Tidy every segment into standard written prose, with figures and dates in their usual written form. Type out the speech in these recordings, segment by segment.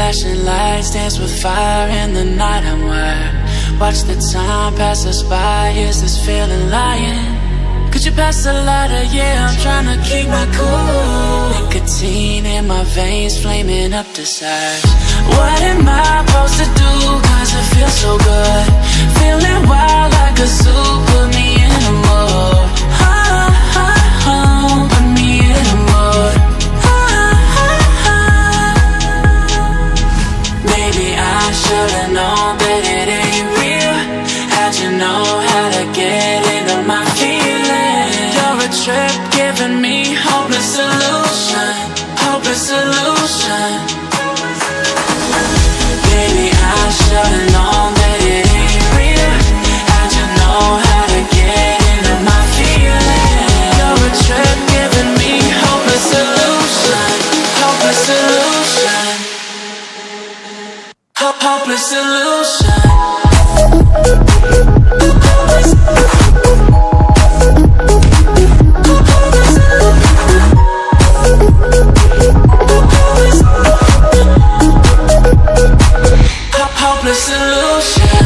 flashing lights dance with fire in the night. I'm wired. Watch the time pass us by. Is this feeling lying? Could you pass the lighter? Yeah, I'm trying to keep my cool. Nicotine in my veins, flaming up the sides. What am I supposed to do? Cause it feels so good. Feeling wild like a zoo. Put me in a mood. Put me in a mood. Maybe I should've known that it ain't real. How'd you know how to get into my feelings? You're a trip giving me hopeless solution. Hopeless solution. Baby, I should've known that it ain't real. How'd you know how to get into my feelings? You're a trip giving me hopeless solution. Hopeless solution. Hopeless solution. Hopeless solution.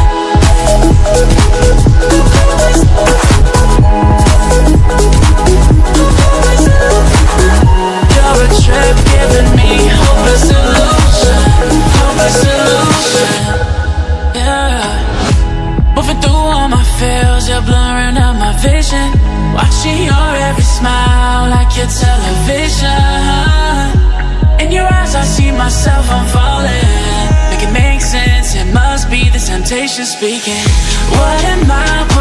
You're a trip giving me hopeless solution. Hopeless solution. Yeah. Moving through all my feels, you're blurring out my vision. Watching your every smile like your television. In your eyes I see myself, I'm falling. Make it make sense, it must be the temptation speaking. What am I